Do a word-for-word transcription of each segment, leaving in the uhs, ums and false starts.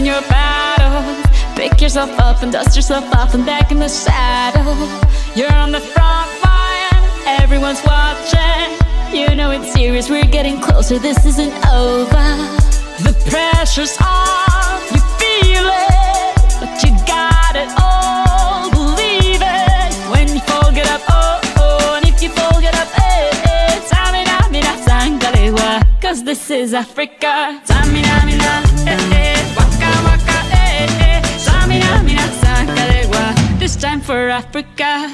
your battle. Pick yourself up and dust yourself off and back in the saddle. You're on the front line, everyone's watching. You know it's serious, we're getting closer, this isn't over. The pressure's on, you feel it, but you got it all, believe it. When you fall, get up, oh, oh, and if you fall, get up, eh, eh. Tsamina, mina, zangalewa, cause this is Africa. Tsamina, mina, eh, eh, waka, waka, eh, eh. Tsamina, mina, zangalewa, this time for Africa.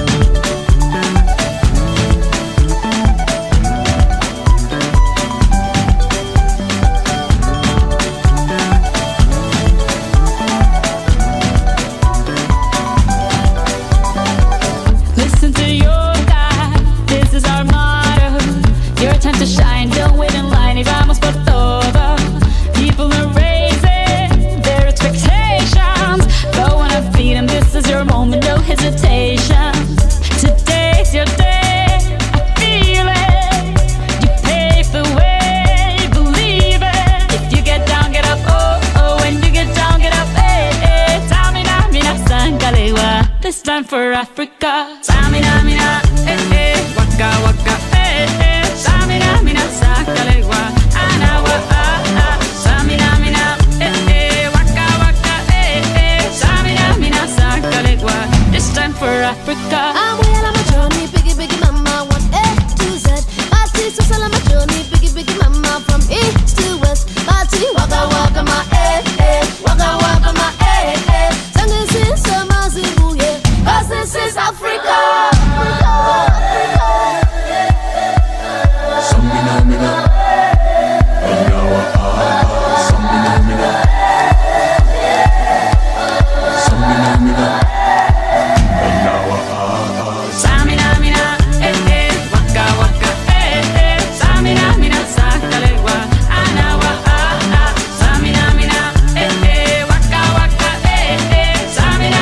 Time to shine, don't wait in line, y vamos por todo. People are raising their expectations. Go on and feed them, this is your moment, no hesitation. Today's your day, I feel it. You pave the way, believe it. If you get down, get up, oh, oh. When you get down, get up, eh, eh. Tsamina, mina, zangalewa, this time for Africa. Tsamina, mina, eh, eh. Waka, waka, eh, eh. Tsamina, mina, zangalewa, anawa, ah, ah. Tsamina, mina, eh, eh. Waka, waka, eh, eh. Tsamina, mina, zangalewa, this time for Africa. I'm well on my journey, biggie, biggie mama, one A to Z. Party, so on my journey, biggie, biggie mama, from east to west. Party, waka, waka, my eh, eh. Waka, waka, my eh, eh. Sangin' sin, sama, zibu, yeah. Cause this is Africa.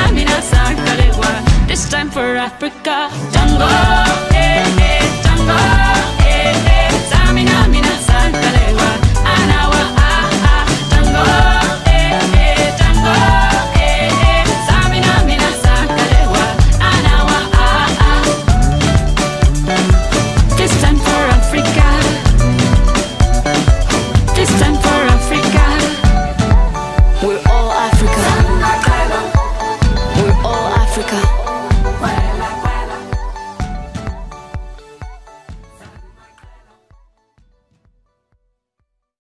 For Africa, Tango, eh, eh, tango.